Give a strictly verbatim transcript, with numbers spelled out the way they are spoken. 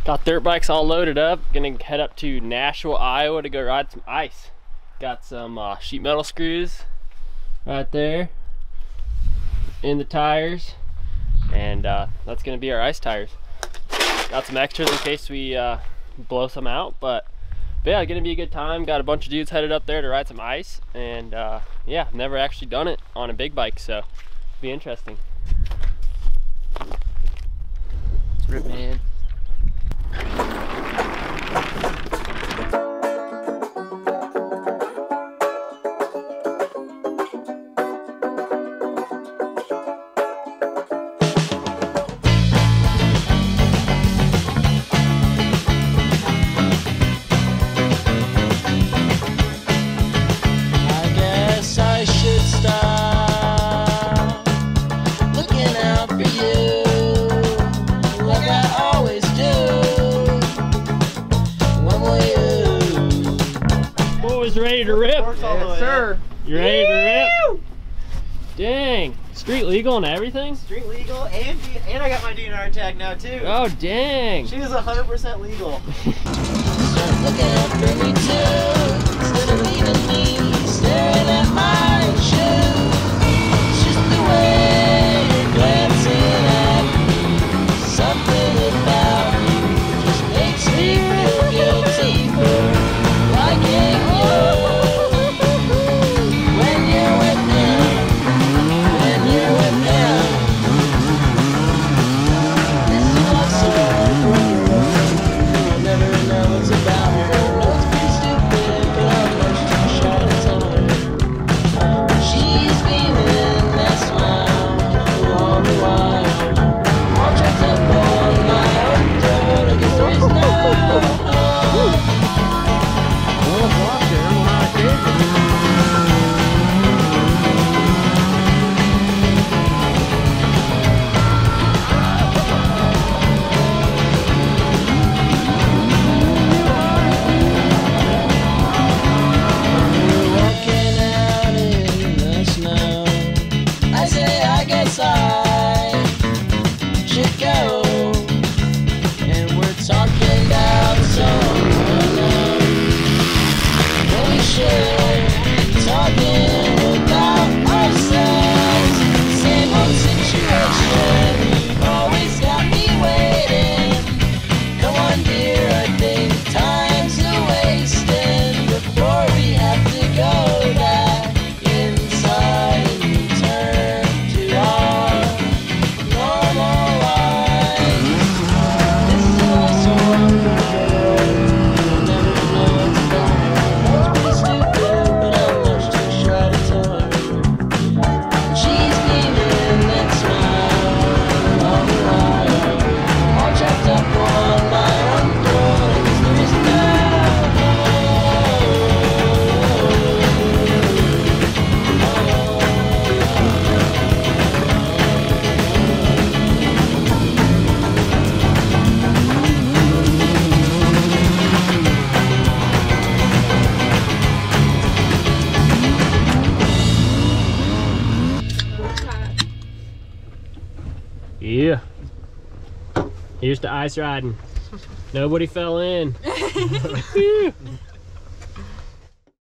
Got dirt bikes all loaded up. Gonna head up to Nashua, Iowa to go ride some ice. Got some uh, sheet metal screws right there in the tires, and uh, that's gonna be our ice tires. Got some extras in case we uh, blow some out, but, but yeah, gonna be a good time. Got a bunch of dudes headed up there to ride some ice, and uh, yeah, never actually done it on a big bike, so it'll be interesting. Rip, man. Ready to rip? Yes, sir. You ready to rip? Dang. Street legal and everything? Street legal, and and I got my D N R tag now too. Oh, dang. She is one hundred percent legal. Start looking after me too, instead of leaving me staring at my shoes. It's just the way you're glancing at me. Something about you just makes me feel guilty for liking you. When you're with them, when you're with them, this is what's so wrong. I'll never know what's about her. I know it's pretty stupid, but I'm much too shy to tell her. She's beaming that smile all the while. All dressed up on my own road. I guess there is no Yeah. Here's to ice riding. Nobody fell in.